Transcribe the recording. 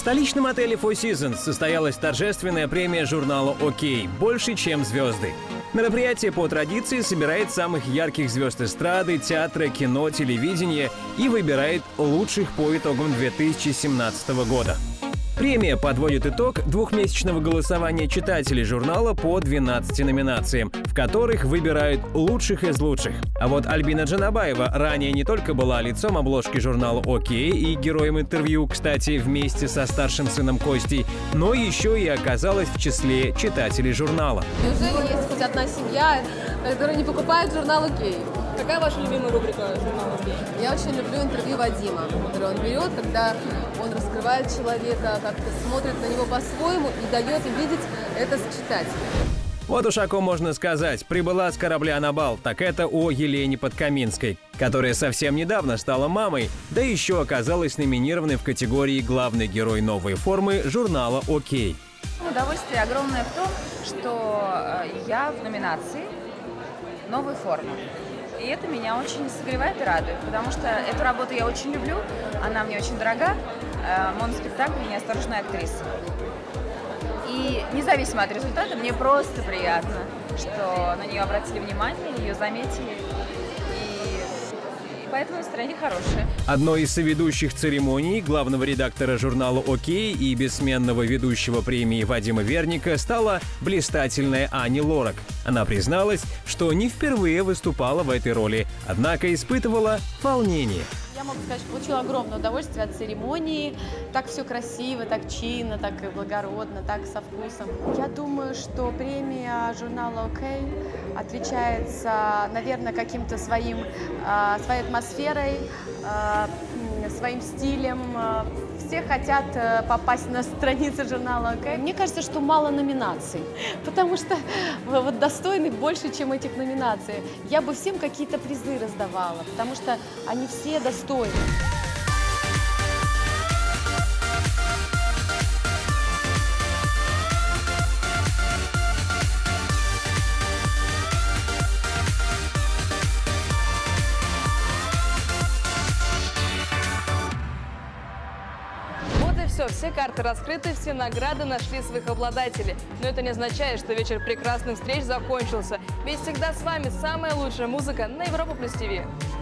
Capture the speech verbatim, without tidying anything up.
столичном отеле Four Seasons состоялась торжественная премия журнала «Окей» «Больше, чем звезды». Мероприятие по традиции собирает самых ярких звезд эстрады, театра, кино, телевидения и выбирает лучших по итогам две тысячи семнадцатого года. Премия подводит итог двухмесячного голосования читателей журнала по двенадцати номинациям, в которых выбирают лучших из лучших. А вот Альбина Джанабаева ранее не только была лицом обложки журнала «Окей» и героем интервью, кстати, вместе со старшим сыном Костей, но еще и оказалась в числе читателей журнала. Неужели есть хоть одна семья, которая не покупает журнал «Окей»? Какая ваша любимая рубрика журнала «Окей»? Я очень люблю интервью Вадима, которое он берет, когда он раскрывает человека, как-то смотрит на него по-своему и дает им видеть это с читателем. Вот уж о ком можно сказать. Прибыла с корабля на бал, так это о Елене Подкаминской, которая совсем недавно стала мамой, да еще оказалась номинированной в категории «Главный герой новой формы» журнала «Окей». Удовольствие огромное в том, что я в номинации «Новая форма». И это меня очень согревает и радует, потому что эту работу я очень люблю, она мне очень дорога, моноспектакль «Неосторожная актриса». И независимо от результата, мне просто приятно, что на нее обратили внимание, ее заметили, и поэтому настроение хорошее. Одной из соведущих церемоний главного редактора журнала «Окей» и бессменного ведущего премии Вадима Верника стала блистательная Ани Лорак. Она призналась, что не впервые выступала в этой роли, однако испытывала волнение. Я могу сказать, что получила огромное удовольствие от церемонии. Так все красиво, так чинно, так благородно, так со вкусом. Я думаю, что премия журнала «Окей» отличается, наверное, каким-то своим, своей атмосферой, своим стилем. Все хотят попасть на страницы журнала «Окей». Мне кажется, что мало номинаций, потому что вот достойных больше, чем этих номинаций. Я бы всем какие-то призы раздавала, потому что они все достойны. Все, все карты раскрыты, все награды нашли своих обладателей. Но это не означает, что вечер прекрасных встреч закончился. Ведь всегда с вами самая лучшая музыка на Европа Плюс ТВ.